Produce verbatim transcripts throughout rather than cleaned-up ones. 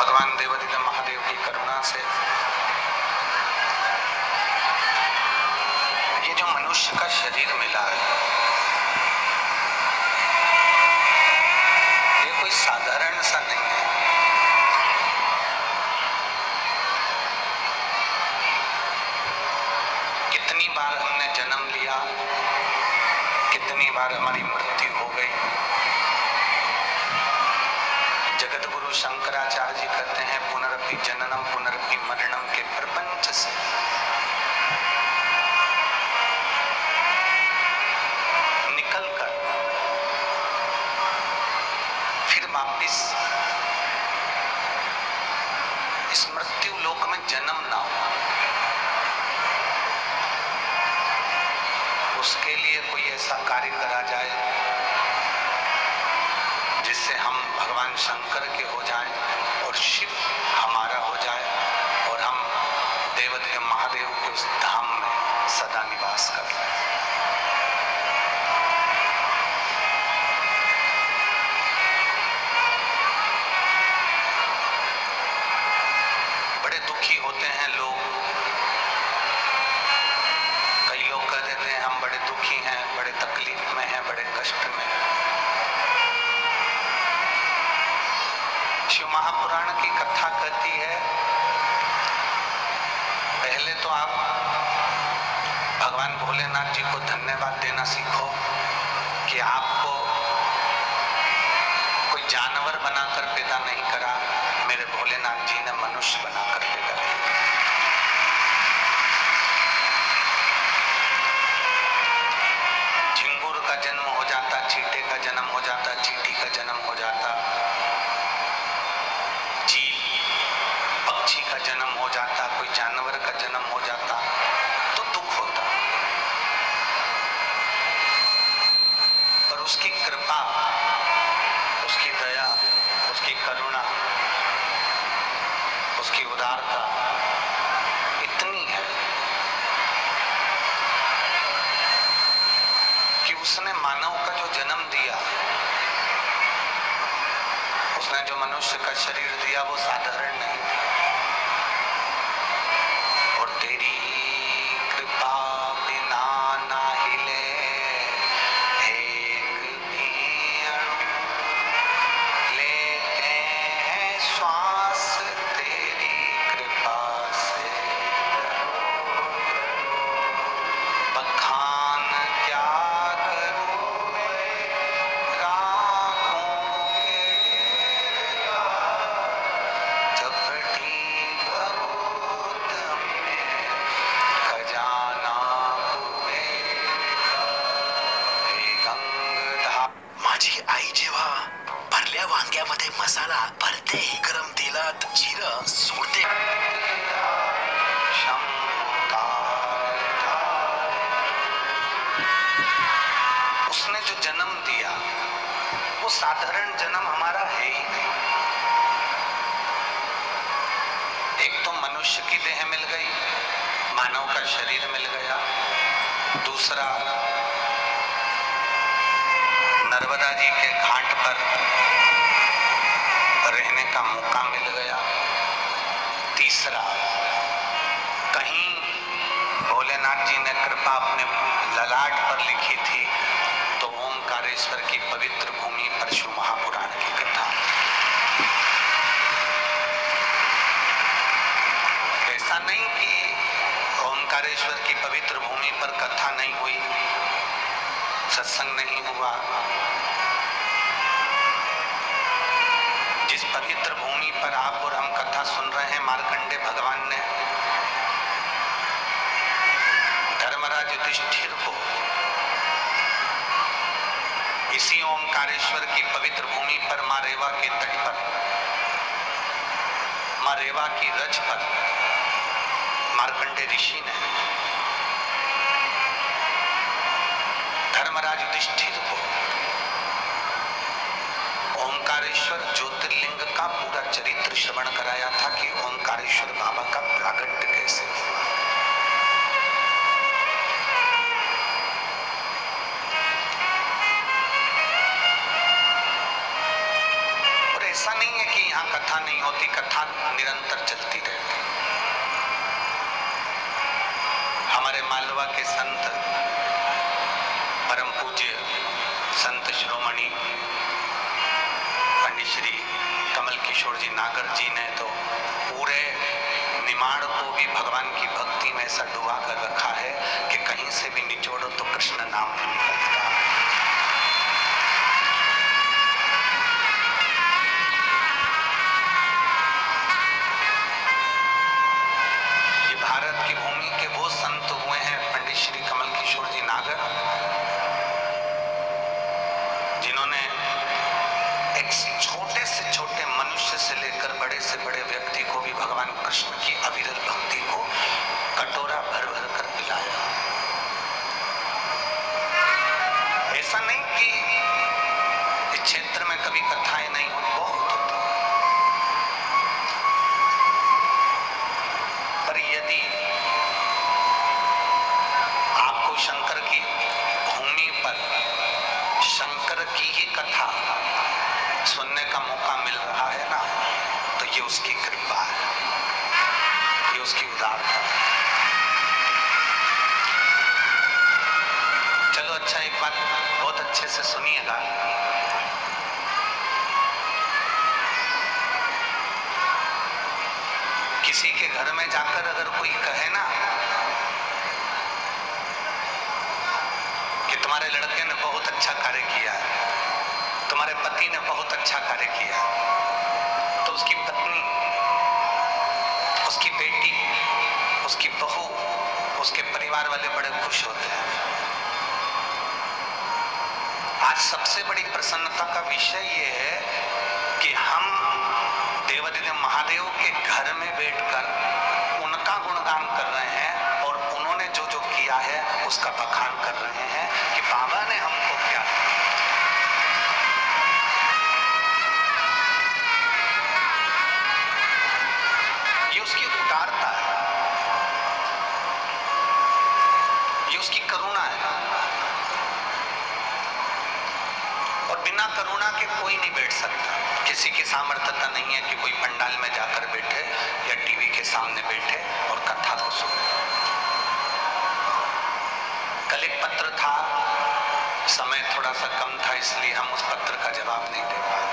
भगवान देवादिदेव महादेव की करुणा से ये जो मनुष्य का शरीर मिला है, ये कोई साधारण सा नहीं है। कितनी बार हमने जन्म लिया, कितनी बार हमारी मृत्यु हो गई। जगत गुरु शंकराचार्य जी कहते हैं पुनरपि जननम पुनरपि मरणम के प्रपंच से निकलकर फिर वापिस इस मृत्यु लोक में जन्म ना हो, उसके लिए कोई ऐसा कार्य करा जाए जिससे हम भगवान शंकर के हो जाएं और शिव हमारा हो जाए और हम देवादिदेव महादेव के उस धाम में सदा निवास कर लें। बड़े दुखी होते हैं लोग। कई लोग कह देते हैं हम बड़े दुखी हैं, बड़े तकलीफ में हैं, बड़े कष्ट में। शिव महापुराण की कथा कहती है, पहले तो आप भगवान भोलेनाथ जी को धन्यवाद देना सीखो कि आपको कोई जानवर बनाकर पैदा नहीं करा, मेरे भोलेनाथ जी ने मनुष्य बनाकर पैदा किया। झिंगुर का जन्म हो जाता, चींटे का जन्म हो जाता, चींटी का जन्म हो जाता, पक्षी का जन्म हो जाता, कोई जानवर का जन्म हो जाता तो दुख होता। पर उसकी कृपा, उसकी दया, उसकी करुणा, उसकी उदारता इतनी है कि उसने मानव का जो जन्म दिया, उसने जो मनुष्य का शरीर दिया वो साधारण नहीं दिया। और तेरी कृपा बिना ना हिले एक भी अणु, लेते हैं श्वास तेरी कृपा से। बखान क्या करूं राखों के चपटी भगवत में खजाना हुए हे गंगाधर। माझी आई जेव्हा भरल्या वांग्यामध्ये मसाला भरते, गरम तेलात जिरं सोडते, उसने जो जन्म दिया वो साधारण जन्म हमारा है ही नहीं। एक तो मनुष्य की देह मिल गई, मानव का शरीर मिल गया। दूसरा, नर्मदा जी के घाट पर रहने का मौका मिल गया। तीसरा, कहीं भोलेनाथ जी ने कृपा अपने ललाट पर लिखी थी तो ओंकारेश्वर की पवित्र भूमि पर शिव महापुराण की कथा। ऐसा नहीं कि ओंकारेश्वर की पवित्र भूमि पर कथा नहीं हुई, सत्संग नहीं हुआ। जिस पवित्र भूमि पर आप और हम कथा सुन रहे हैं, मार्कंडे भगवान ने धर्मराज युधिष्ठिर को इसी ओंकारेश्वर की पवित्र भूमि पर मां रेवा के तट पर, मां रेवा की रज पर मार्कंडे ऋषि ने धर्मराज युधिष्ठिर को ओंकारेश्वर ज्योतिर्लिंग का पूरा चरित्र श्रवण कराया था कि ओंकारेश्वर बाबा का प्रागट्य कैसे हुआ। और ऐसा नहीं नहीं है कि यहाँ कथा नहीं होती, कथा निरंतर चलती रहती। हमारे मालवा के संत परम पूज्य संत शिरोमणि पंडित श्री कमल किशोर जी नागर जी ने तो पूरे निमाड़ को भी भगवान की भक्ति में ऐसा डुबा कर रखा है कि कहीं से भी निचोड़ो तो कृष्ण नाम ही निकलता। ये भारत की भूमि के वो संत हुए हैं पंडित श्री कमल किशोर जी नागर, जिन्होंने एक छोटे से छोटे मनुष्य से लेकर बड़े से बड़े व्यक्ति को भी भगवान कृष्ण की अविरल भक्ति को कटोरा भर भर कर पिलाया। ऐसा नहीं कि इस क्षेत्र में कभी कथाएं नहीं हुई, बहुत होती, पर यदि आपको शंकर की भूमि पर शंकर की ही कथा सुनने का मौका मिल रहा है ना, तो ये उसकी कृपा है, ये उसकी उदारता है। चलो अच्छा, एक बात बहुत अच्छे से सुनिएगा। किसी के घर में जाकर अगर कोई कहे ना कि तुम्हारे लड़के ने बहुत अच्छा कार्य किया है, तुम्हारे पति ने बहुत अच्छा कार्य किया, तो उसकी पत्नी, उसकी बेटी, उसकी बहू, उसके परिवार वाले बड़े खुश होते हैं। आज सबसे बड़ी प्रसन्नता का विषय ये है कि हम देवादिदेव महादेव के घर में बैठकर उनका गुणगान कर रहे हैं और उन्होंने जो जो किया है उसका बखान कर रहे हैं कि बाबा ने हमको क्या दिया। ये उसकी उदारता है, ये उसकी करुणा है, और बिना करुणा के कोई नहीं बैठ सकता। किसी की सामर्थ्यता नहीं है कि कोई पंडाल में जाकर बैठे या टीवी के सामने बैठे और कथा को सुने। कल एक पत्र था, समय थोड़ा सा कम था इसलिए हम उस पत्र का जवाब नहीं दे पाए।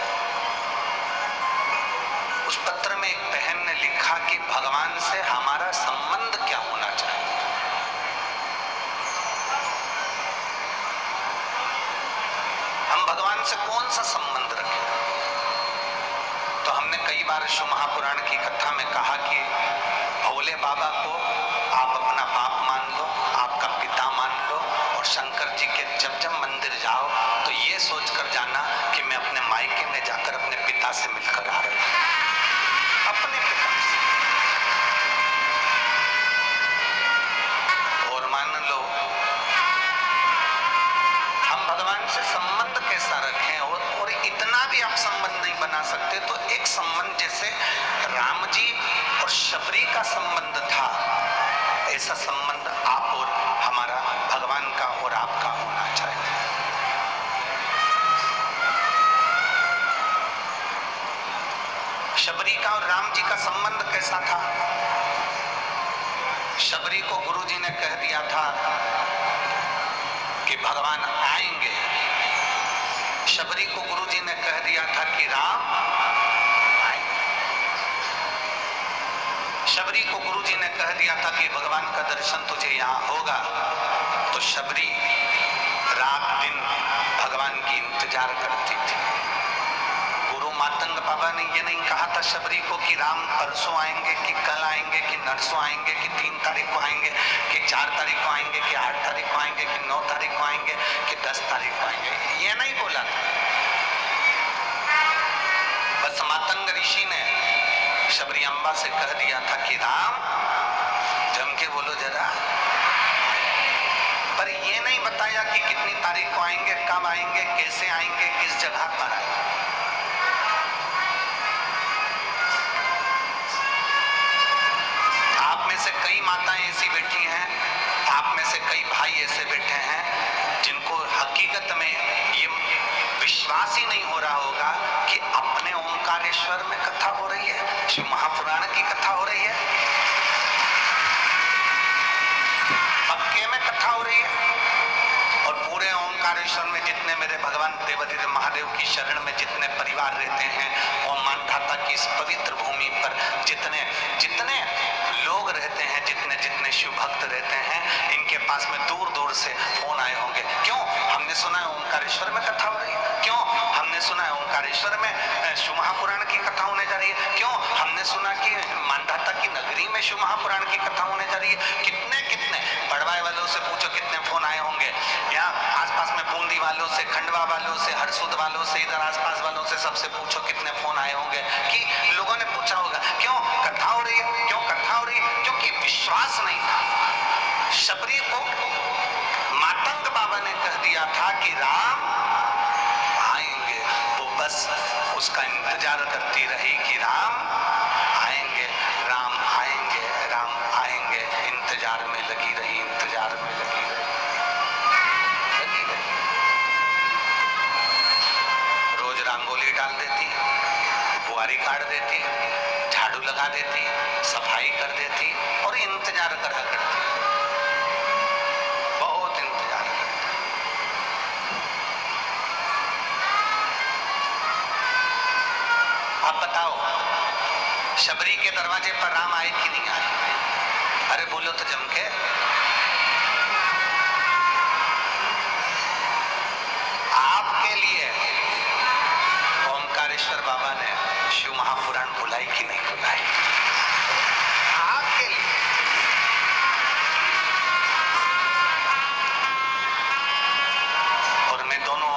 उस पत्र में एक बहन ने लिखा कि भगवान से हमारा संबंध क्या होना चाहिए। हम भगवान से कौन सा संबंध रखें? तो हमने कई बार शिव महापुराण की कथा में कहा कि भोले बाबा को आप अपना बाप मान लो, आपका पिता मान लो, और शंकर जी के जब जब मंदिर जाओ तो ये सोचकर जाना कि मैं अपने मायके में जाकर अपने पिता से मिलकर आ रहा हूं, अपने पिता से। और मान लो हम भगवान से संबंध कैसा रखें, और, और इतना भी आप संबंध नहीं बना सकते तो एक संबंध जैसे राम जी और शबरी का संबंध था, ऐसा संबंध आप और हमारा भगवान का और आपका होना चाहिए। शबरी का और राम जी का संबंध कैसा था? शबरी को गुरु जी ने कह दिया था कि भगवान आएंगे। शबरी को गुरु जी ने कह दिया था कि राम आएंगे। शबरी को गुरु जी ने कह दिया था कि भगवान का दर्शन तुझे यहाँ होगा। तो शबरी रात दिन भगवान की इंतजार करती थी। गुरु मातंग बाबा ने ये नहीं कहा था शबरी को कि राम परसों आएंगे, कि कल आएंगे, कि नरसों आएंगे, कि तीन तारीख को आएंगे, कि चार तारीख को आएंगे, कि आठ तारीख को आएंगे, कि नौ तारीख को आएंगे, कि दस तारीख को आएंगे। ये नहीं बोला था। बस मातंग ऋषि ने शबरी अम्बा से कह दिया था कि राम जम के बोलो जरा, पर ये नहीं बताया कि कितनी तारीख को आएंगे, कब आएंगे, कैसे आएंगे, किस जगह पर आएंगे। आप में से कई माताएं ऐसी बैठी हैं, आप में से कई भाई ऐसे बैठे हैं जिनको हकीकत में ये विश्वास ही नहीं हो रहा होगा कि अपने ओंकार ओंकारेश्वर में कथा हो रही है, शिव महापुराण की कथा हो रही है, पक्के में कथा हो रही है। और पूरे ओंकारेश्वर में जितने मेरे भगवान देवाधिदेव महादेव की शरण में जितने परिवार रहते हैं, और मानधाता की इस पवित्र भूमि पर जितने जितने लोग रहते हैं, जितने जितने शिव भक्त रहते हैं, इनके पास में दूर दूर से फोन आए होंगे। क्यों? हमने सुना है ओंकारेश्वर में कथा हो रही है। क्यों? हमने सुना है ओंकारेश्वर में शिव महापुराण की कथा होने जा रही है। क्यों? हमने सुना कि मानधाता की नगरी में शिव महापुराण की कथा होने जा रही है। कितने कितने बड़वाई वालों से पूछो कितने फोन आए होंगे, यहाँ आसपास में बूंदी वालों से, खंडवा वालों से, हरसुद वालों से, इधर आसपास वालों से, सबसे पूछो कितने फोन आए होंगे कि लोगों ने पूछा होगा क्यों कथा हो रही है, क्यों कथा हो रही है? क्योंकि विश्वास नहीं था। शबरी को मातंग बाबा ने कह दिया था कि राम आएंगे, वो बस उसका इंतजार करती रही कि राम आएंगे, राम आएंगे, राम आएंगे। इंतजार में लगी रही, इंतजार में लगी रही, लगी रही। रोज रंगोली डाल देती, बुआरी काट देती, झाड़ू लगा देती, सफाई कर देती और इंतजार करा करती, बहुत इंतजार करती। अब बताओ शबरी के दरवाजे पर राम आए कि नहीं आए? अरे बोलो तो जम के। आपके लिए ओंकारेश्वर बाबा ने शिव महापुराण बुलाई कि नहीं बुलाई? आपके लिए। और मैं दोनों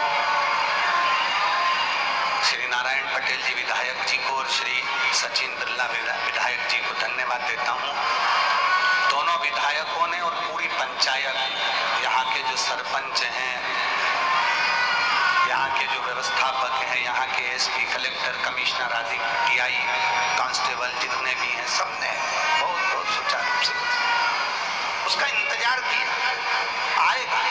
श्री नारायण पटेल जी विधायक जी को और श्री सचिन बिरला विधायक जी को धन्यवाद देता हूं। दोनों विधायकों ने और पूरी पंचायत, यहाँ के जो सरपंच हैं, यहाँ के जो व्यवस्थापक हैं, यहाँ के एसपी, कलेक्टर, कमिश्नर आदि टीआई, कांस्टेबल जितने भी हैं, सबने बहुत बहुत सुचारू रूप से उसका इंतजार किया। आएगा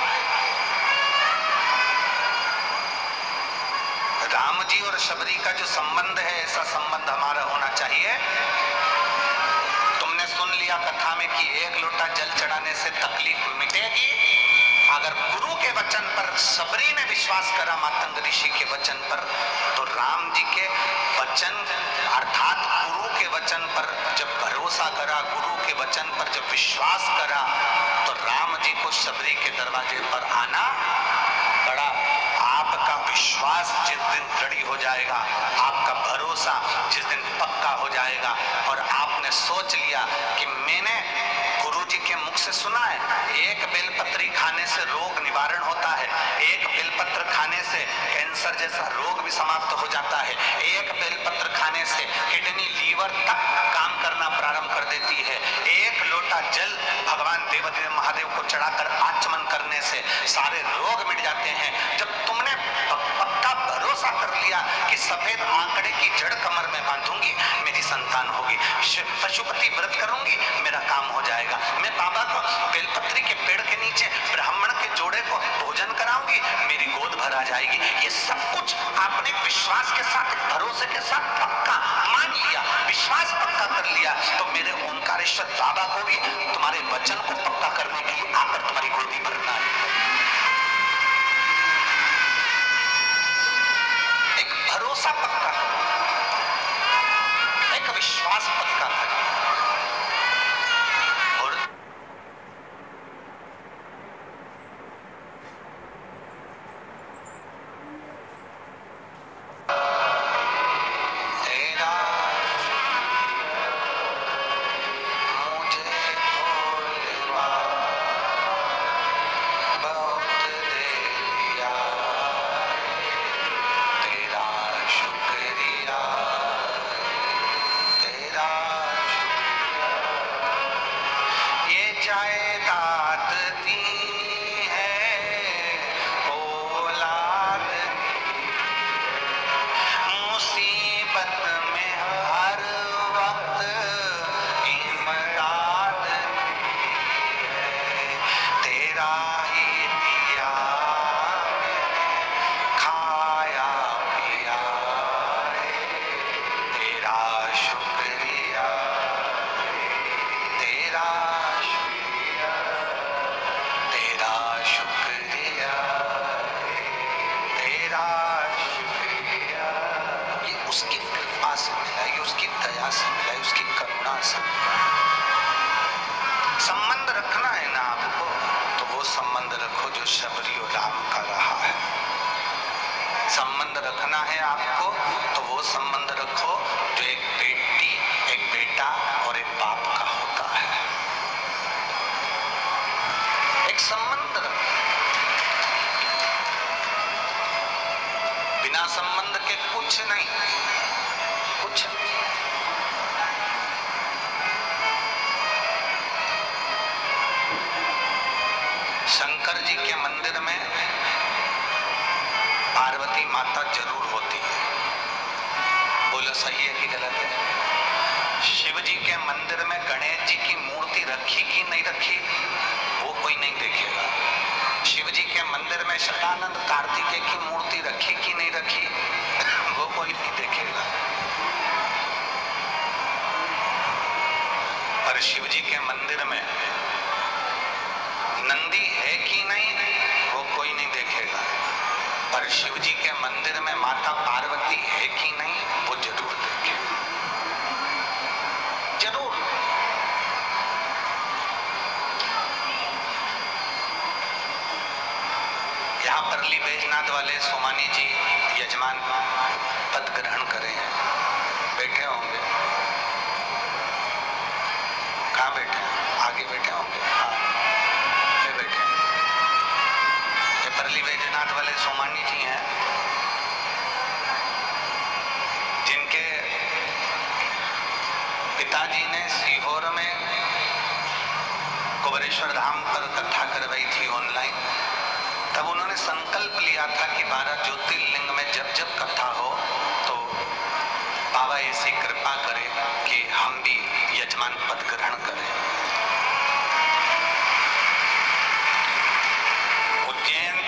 राम जी और शबरी का जो संबंध है, ऐसा संबंध हमारा होना चाहिए। तुमने सुन लिया कथा में कि एक लोटा जल चढ़ाने से तकलीफ मिटेगी। अगर गुरु के वचन पर शबरी ने विश्वास करा, मातंग ऋषि के वचन पर, तो राम जी के वचन अर्थात गुरु के वचन पर जब भरोसा करा, गुरु के वचन पर जब विश्वास करा, तो राम जी को शबरी के दरवाजे पर आना बड़ा। आपका विश्वास जिस दिन दृढ़ हो जाएगा, आपका भरोसा जिस दिन पक्का हो जाएगा, और आपने सोच लिया कि मैंने गुरुजी के मुख से सुना है, एक बेलपत्री खाने से रोग निवारण होता है, एक बेलपत्र खाने से कैंसर जैसा रोग भी समाप्त हो जाता है, एक बेलपत्र खाने से किडनी, लीवर तक काम करना प्रारंभ कर देती है, एक लोटा जल भगवान देवाधिदेव महादेव को चढ़ाकर आचमन करने से सारे रोग मिट जाते हैं। जब तुमने पक्का भरोसा कर लिया कि सफेद आंकड़े की जड़ कमर में बांधूंगी, मेरी संतान होगी, पशुपति व्रत करूंगी, मेरा काम हो जाएगा, मैं बाबा को बेलपत्री के पेड़ के नीचे ब्राह्मण के जोड़े को भोजन कराऊंगी, मेरी गोद भर आ जाएगी। ये सब कुछ आपने विश्वास के साथ, भरोसे के साथ पक्का मान लिया, विश्वास पक्का कर लिया, तो मेरे ओंकारेश्वर बाबा को भी तुम्हारे वचन को पक्का करने के लिए आकर तुम्हारी गोदी भरना है। एक भरोसा पक्का करो, एक विश्वास पक्का करो। शुक्रिया उसकी कृपा से मिला, ये उसकी दया से मिला, ये उसकी करुणा से मिला। संबंध रखना है ना आपको, तो वो संबंध रखो जो शबरी और राम का रहा है। संबंध रखना है आपको, तो वो संबंध रखो जो एक बेटी, एक बेटा और एक बाप का होता है। एक संबंध रखो, बिना संबंध के कुछ नहीं, कुछ नहीं। शंकर जी के मंदिर में पार्वती माता जरूर होती है, बोलो सही है कि गलत है? शिव जी के मंदिर में गणेश जी की मूर्ति रखी कि नहीं रखी, वो कोई नहीं देखेगा। शिव जी के मंदिर में शतानंद कार्तिकेय की मूर्ति रखी कि नहीं रखी, वो कोई नहीं देखेगा। पर शिव जी के मंदिर में नंदी है कि नहीं, वो कोई नहीं देखेगा। पर शिव जी के मंदिर में माता पार्वती है कि नहीं, वो जरूर देखेगा, जरूर। यहाँ परली बैजनाथ वाले सोमानी जी यजमान पद ग्रहण करे हैं, बैठे होंगे। कहाँ बैठे? आगे बैठे होंगे। हाँ, ये बैठे। ये परली बैजनाथ वाले सोमानी जी हैं, जिनके पिताजी ने सीहोर में कुबेरेश्वर धाम पर कथा करवाई थी ऑनलाइन। तब उन्होंने संकल्प लिया था कि बारह ज्योतिर्लिंग में जब जब कथा हो तो बाबा ऐसी कृपा करे कि हम भी यजमान पद ग्रहण करें। उज्जैन,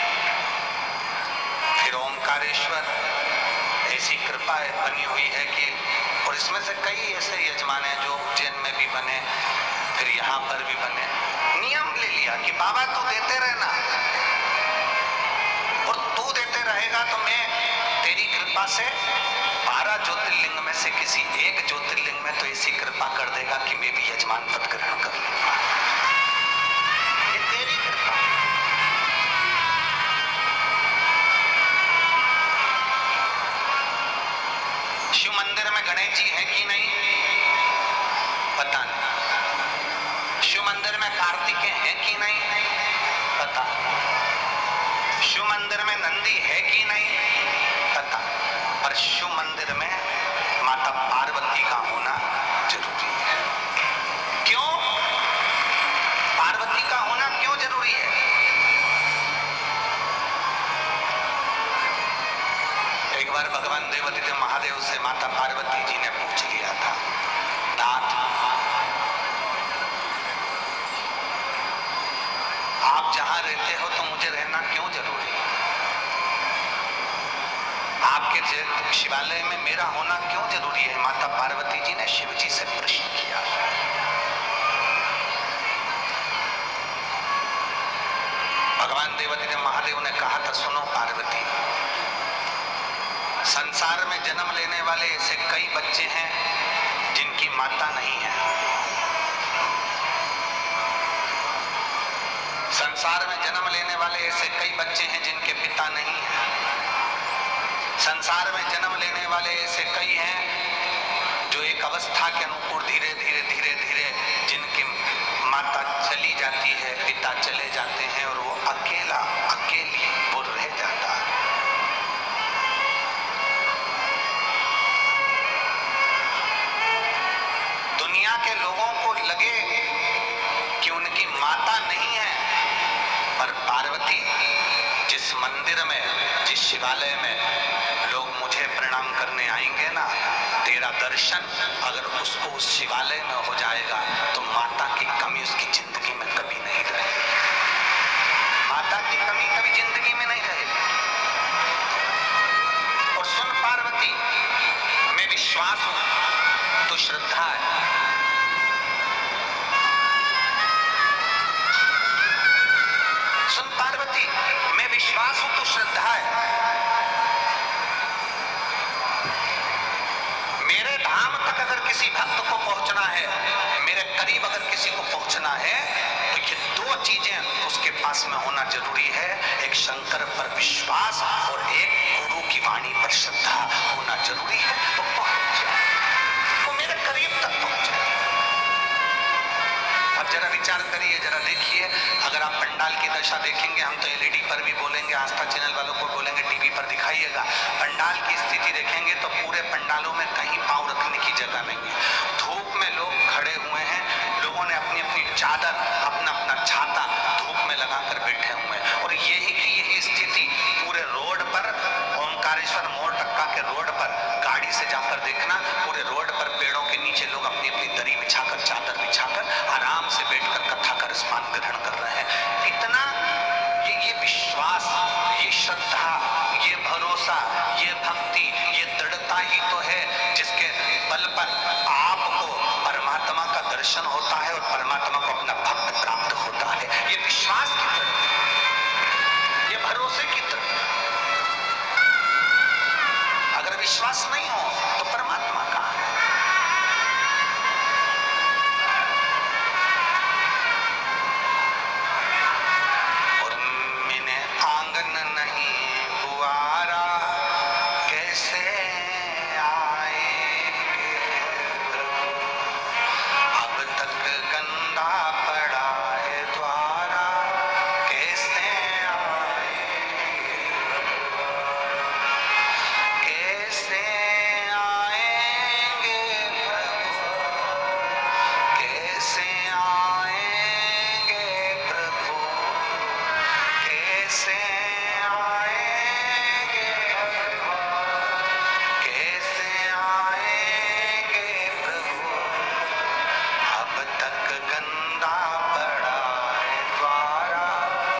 फिर ओमकारेश्वर, ऐसी कृपा बनी हुई है कि, और इसमें से कई ऐसे यजमान हैं जो उज्जैन में भी बने, फिर यहाँ पर भी बने। नियम ले लिया कि बाबा तू देते रहना, और तू देते रहेगा तो मैं तेरी कृपा से बारह ज्योतिर्लिंग में से किसी एक ज्योतिर्लिंग में तो ऐसी कृपा कर देगा कि मैं भी यजमान पद ग्रहण कर लूंगा। ये तेरी कृपा। शिव मंदिर में गणेश जी है कि नहीं, पता नहीं। शिव मंदिर में कार्तिकेय है कि नहीं, पता। शिव मंदिर में नंदी है कि नहीं, पता। पर शिव मंदिर में माता पार्वती का होना जरूरी है। क्यों पार्वती का होना क्यों जरूरी है? एक बार भगवान देवादिदेव महादेव से माता पार्वती जी ने पूछ लिया था, नाथ आप जहां रहते हो तो मुझे रहना क्यों जरूरी है? आपके शिवालय में मेरा होना क्यों जरूरी है? माता पार्वती जी ने शिव जी से प्रश्न किया। भगवान देवादिदेव महादेव ने कहा था, सुनो पार्वती, संसार में जन्म लेने वाले ऐसे कई बच्चे हैं जिनकी माता नहीं है। संसार में जन्म लेने वाले ऐसे कई बच्चे हैं जिनके पिता नहीं है। संसार में जन्म लेने वाले ऐसे कई हैं जो एक अवस्था के अनुकूल धीरे धीरे धीरे धीरे जिनकी माता चली जाती है, पिता चले जाते हैं और वो अकेला अकेली वो रह जाता है। दुनिया के लोगों को लगे कि उनकी माता नहीं है, पर पार्वती जिस मंदिर में, जिस शिवालय में लोग मुझे प्रणाम करने आएंगे ना, तेरा दर्शन अगर उसको उस शिवालय में हो जाएगा तो माता की कमी उसकी जिंदगी में कभी नहीं रहेगी। माता की कमी कभी जिंदगी में नहीं रहेगी। और सुन पार्वती, मैं विश्वास हूं तो श्रद्धा है। सुन पार्वती, मैं विश्वास हूं तो श्रद्धा है। अगर किसी भक्त को पहुंचना है, मेरे करीब अगर किसी को पहुंचना है, तो ये दो चीजें उसके पास में होना जरूरी है। एक शंकर पर विश्वास और एक गुरु की वाणी पर श्रद्धा होना जरूरी है। तो पहुंच जाए, वो मेरे करीब तक पहुंचे। अब जरा विचार करिए, जरा देखिए, अगर आप पंडाल की दशा देखेंगे, हम तो एलईडी पर भी बोलेंगे, आस्था चैनल वालों को बोलेंगे टीवी पर दिखाइएगा, पंडाल की स्थिति देखेंगे तो पूरे पंडालों में कहीं पांव रखने की जगह नहीं है। धूप में लोग खड़े हुए हैं, लोगों ने अपनी अपनी चादर, अपना अपना छाता धूप में लगाकर बैठे हुए हैं। और यही की यही स्थिति पूरे रोड पर, ओंकारेश्वर मोड़ टक्का के रोड पर गाड़ी से जाकर देखना, पूरे रोड